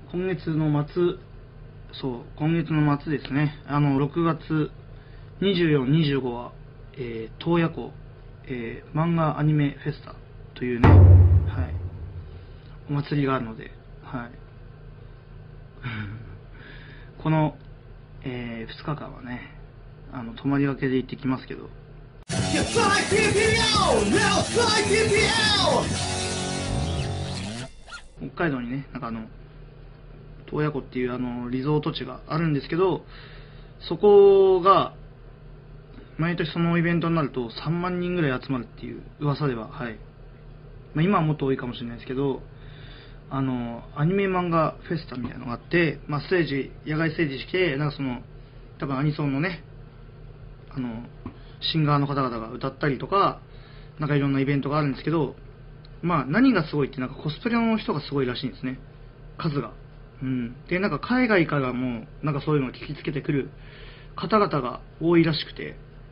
今月の末、今月の末ですね、6月24、25は、洞爺湖、漫画アニメフェスタというね、はい、お祭りがあるので、はい、この、2日間はね、泊まりがけで行ってきますけど、北海道にね、洞爺湖っていうリゾート地があるんですけど、そこが毎年そのイベントになると3万人ぐらい集まるっていう噂では、はい、今はもっと多いかもしれないですけど、アニメ漫画フェスタみたいなのがあって、ステージ、野外ステージして、多分アニソンのね、シンガーの方々が歌ったりとか、いろんなイベントがあるんですけど、何がすごいってコスプレの人がすごいらしいんですね、数が。で、海外からもそういうのを聞きつけてくる方々が多いらしくて、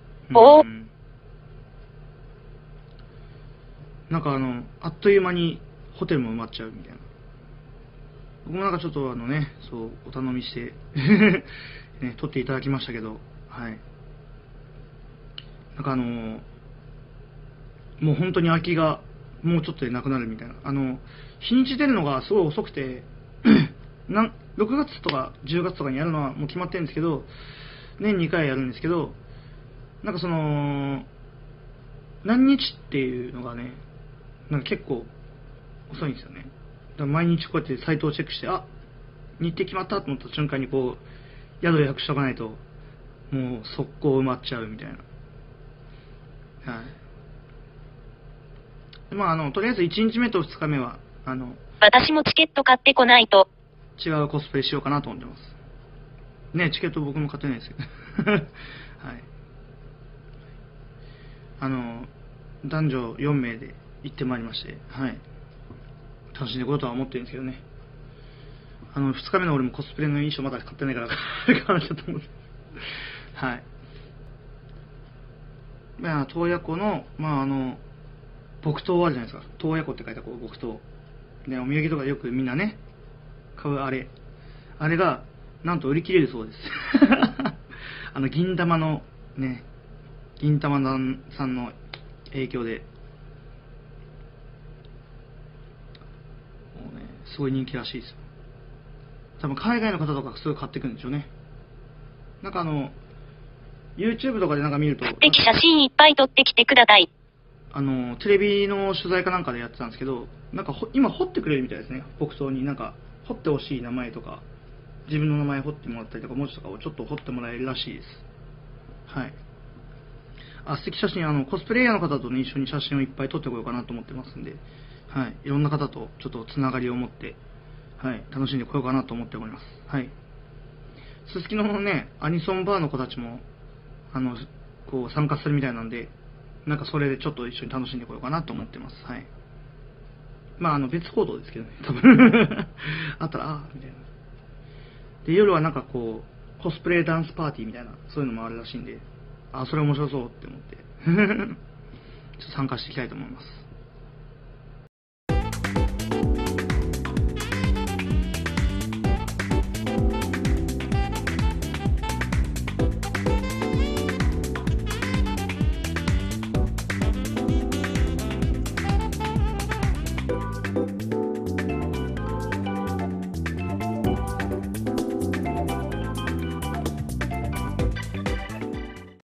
あっという間にホテルも埋まっちゃうみたいな。僕もちょっとお頼みしてね、撮っていただきましたけど、はい。もう本当に空きがもうちょっとでなくなるみたいな。日にち出るのがすごい遅くて6月とか10月とかにやるのはもう決まってるんですけど、年2回やるんですけど、何日っていうのがね、結構遅いんですよね。だから毎日こうやってサイトをチェックして、日程決まったと思った瞬間に宿予約しとかないと、もう速攻埋まっちゃうみたいな。はい。とりあえず1日目と2日目は、 私もチケット買ってこないと。 違うコスプレしようかなと思ってます。ね、チケット僕も買ってないですけど。はい。男女4名で行ってまいりまして、はい。楽しんでいこうとは思ってるんですけどね。2日目の俺もコスプレの衣装まだ買ってないから買わなきゃと思って。はい。洞爺湖の、木刀あるじゃないですか。洞爺湖って書いた木刀。ね、お土産とかでよくみんなね、買うあれが、なんと売り切れるそうです。銀玉の、ね、銀玉さんの影響で、もうね、すごい人気らしいですよ。多分海外の方とかすごい買ってくるんでしょうね。YouTube とかで見ると、 写真いっぱい撮ってきてください。 テレビの取材かなんかでやってたんですけど、今掘ってくれるみたいですね。木刀に掘ってほしい名前とか、自分の名前掘ってもらったりとか、文字とかをちょっと掘ってもらえるらしいです。はい。素敵写真、コスプレイヤーの方とね、一緒に写真をいっぱい撮ってこようかなと思ってますんで、はい。いろんな方とちょっとつながりを持って、はい。楽しんでこようかなと思っております。はい。すすきのね、アニソンバーの子たちも、参加するみたいなんで、それでちょっと一緒に楽しんでこようかなと思ってます。はい。別行動ですけどね、多分。あったら、みたいな。で、夜はコスプレダンスパーティーみたいな、そういうのもあるらしいんで、それ面白そうって思って、ちょっと参加していきたいと思います。